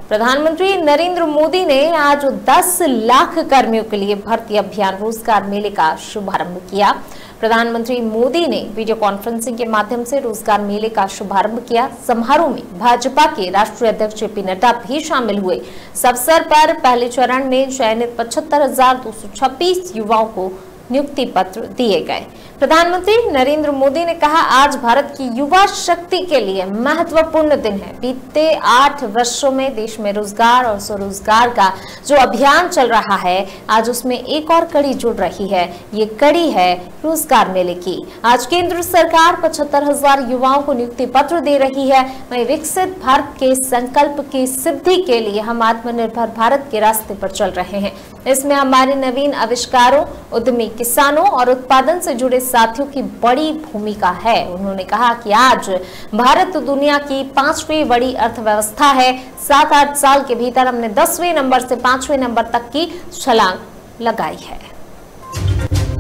प्रधानमंत्री नरेंद्र मोदी ने आज 10 लाख कर्मियों के लिए भर्ती अभियान रोजगार मेले का शुभारंभ किया। प्रधानमंत्री मोदी ने वीडियो कॉन्फ्रेंसिंग के माध्यम से रोजगार मेले का शुभारंभ किया। समारोह में भाजपा के राष्ट्रीय अध्यक्ष जेपी नड्डा भी शामिल हुए। इस अवसर पर पहले चरण में चयनित 75,226 युवाओं को नियुक्ति पत्र दिए गए। प्रधानमंत्री नरेंद्र मोदी ने कहा, आज भारत की युवा शक्ति के लिए महत्वपूर्ण दिन है। बीते 8 वर्षों में देश में रोजगार और स्वरोजगार का जो अभियान चल रहा है, आज उसमें एक और कड़ी जुड़ रही है। ये कड़ी है रोजगार मेले की। आज केंद्र सरकार 75,000 युवाओं को नियुक्ति पत्र दे रही है। वहीं विकसित भारत के संकल्प की सिद्धि के लिए हम आत्मनिर्भर भारत के रास्ते पर चल रहे हैं। इसमें हमारे नवीन आविष्कारों, उद्यमी किसानों और उत्पादन से जुड़े साथियों की बड़ी भूमिका है। उन्होंने कहा कि आज भारत दुनिया की 5वीं बड़ी अर्थव्यवस्था है। 7-8 साल के भीतर हमने 10वें नंबर से 5वें नंबर तक की छलांग लगाई है।